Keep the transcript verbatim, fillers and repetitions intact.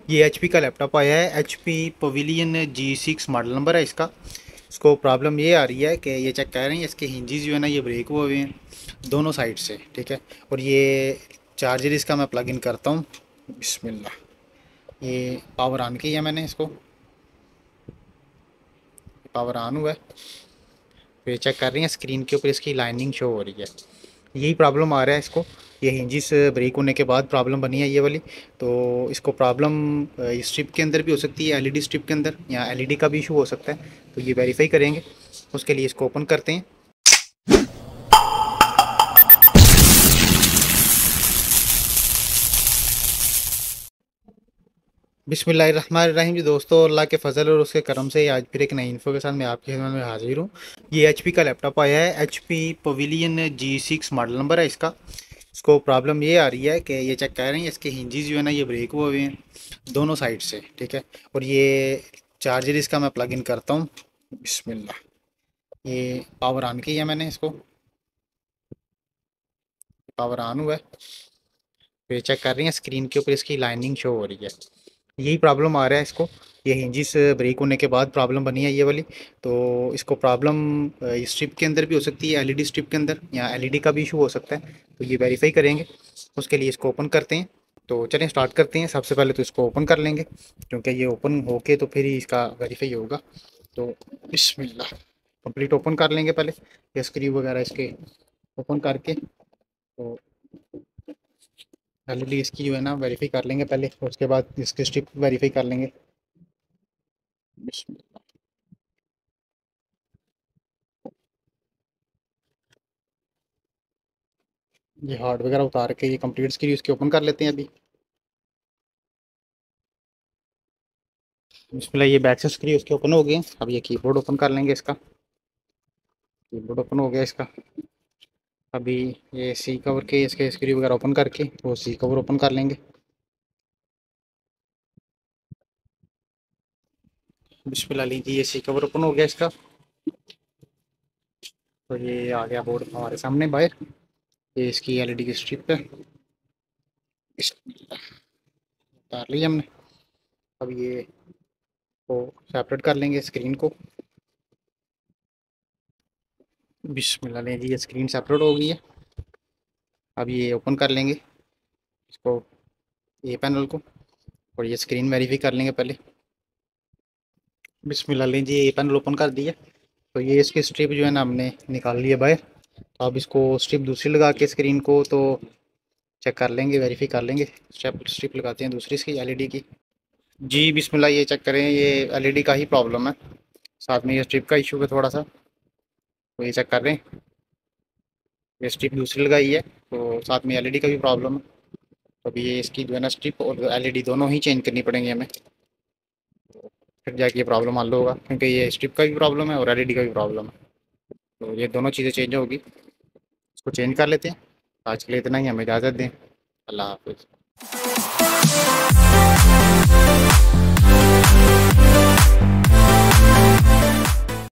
ये एचपी का लैपटॉप आया है, HP Pavilion G six model number है इसका। इसको प्रॉब्लम ये आ रही है कि ये चेक कर रहे हैं इसके हिंजेस जो है ना ये ब्रेक हुए हुए हैं दोनों साइड से, ठीक है। और ये चार्जर इसका मैं प्लग इन करता हूँ। बिस्मिल्लाह। ये पावर ऑन किया मैंने इसको, पावर ऑन हुआ है। फिर चेक कर रही हैं स्क्रीन के ऊपर इसकी लाइनिंग शो हो रही है। यही प्रॉब्लम आ रहा है इसको। ये हिंजिस ब्रेक होने के बाद प्रॉब्लम बनी है ये वाली। तो इसको प्रॉब्लम स्ट्रिप के अंदर भी हो सकती है, एलईडी स्ट्रिप के अंदर, या एलईडी का भी इशू हो सकता है। तो ये वेरीफाई करेंगे। उसके लिए इसको ओपन करते हैं। बिस्मिल्लाहिर्रहमानिर्रहीम जी दोस्तों, अल्लाह के फ़ज़ल और उसके करम से आज फिर एक नई इन्फो के साथ मैं आपकी खिदमत में हाजिर हूँ। ये एचपी का लैपटॉप आया है, HP Pavilion G six model number है इसका। इसको प्रॉब्लम ये आ रही है कि ये चेक कर रहे हैं इसके हिंजेस जो है ना ये ब्रेक हुए हुए हैं दोनों साइड से, ठीक है। और ये चार्जर इसका मैं प्लग इन करता हूँ। बिस्मिल्लाह। ये पावर ऑन किया मैंने इसको, पावर ऑन हुआ है। फिर चेक कर रही हैं स्क्रीन के ऊपर इसकी लाइनिंग शो हो रही है। यही प्रॉब्लम आ रहा है इसको। ये हिंजिस ब्रेक होने के बाद प्रॉब्लम बनी है ये वाली। तो इसको प्रॉब्लम स्ट्रिप के अंदर भी हो सकती है, एलईडी स्ट्रिप के अंदर, या एलईडी का भी इशू हो सकता है। तो ये वेरीफाई करेंगे। उसके लिए इसको ओपन करते हैं। तो चलें स्टार्ट करते हैं। सबसे पहले तो इसको ओपन कर लेंगे, क्योंकि ये ओपन होके तो फिर ही इसका वेरीफाई होगा। तो बिस्मिल्लाह, कंप्लीट ओपन कर लेंगे पहले ये स्क्रू वगैरह इसके ओपन करके। तो एलईडी इसकी जो है ना वेरीफाई कर लेंगे पहले, उसके बाद इसकी स्ट्रिप वेरीफाई कर लेंगे। ये हार्ड वगैरह उतार के ये कंप्लीट स्क्रू इसके ओपन कर लेते हैं अभी। बिस्मिल्लाह, ये बैक से स्क्रू इसके ओपन हो गए। अब ये कीबोर्ड ओपन कर लेंगे इसका। कीबोर्ड ओपन हो गया इसका। अभी ये सी कवर के इसके स्क्रू वगैरह ओपन करके वो सी कवर ओपन कर लेंगे। बिस्मिल्लाह, लीजिए ये सी कवर ओपन हो गया इसका। तो ये आ गया बोर्ड हमारे सामने बाहर। ये इसकी एलईडी की स्ट्रिप है, उतार ली हमने। अब ये को सेपरेट कर लेंगे स्क्रीन को। बिस्मिल्लाह, लीजिए ये स्क्रीन सेपरेट हो गई है। अब ये ओपन कर लेंगे इसको, ये पैनल को। और ये स्क्रीन वेरीफाई कर लेंगे पहले। बिस्मिल्लाह, लीजिए ये पैनल ओपन कर दिया। तो ये इसकी स्ट्रिप जो है ना हमने निकाल ली है बाहर। तो अब इसको स्ट्रिप दूसरी लगा के स्क्रीन को तो चेक कर लेंगे, वेरीफाई कर लेंगे। स्ट्रिप स्ट्रिप लगाते हैं दूसरी इसकी एलईडी की। जी बिस्मिल्लाह, ये चेक करें ये एलईडी का ही प्रॉब्लम है, साथ में ये स्ट्रिप का इशू है थोड़ा सा। तो ये चेक कर रहे हैं, ये स्ट्रिप दूसरी लगाई है तो साथ में एलईडी का भी प्रॉब्लम है। तो अभी ये इसकी जो है ना स्ट्रिप और एलईडी दोनों ही चेंज करनी पड़ेंगी हमें, फिर जाके ये प्रॉब्लम हल होगा। क्योंकि ये स्ट्रिप का भी प्रॉब्लम है और एलईडी का भी प्रॉब्लम है। तो ये दोनों चीज़ें चेंज होगी। इसको चेंज कर लेते हैं। आज के लिए इतना ही, हमें इजाज़त दें। अल्लाह हाफिज़।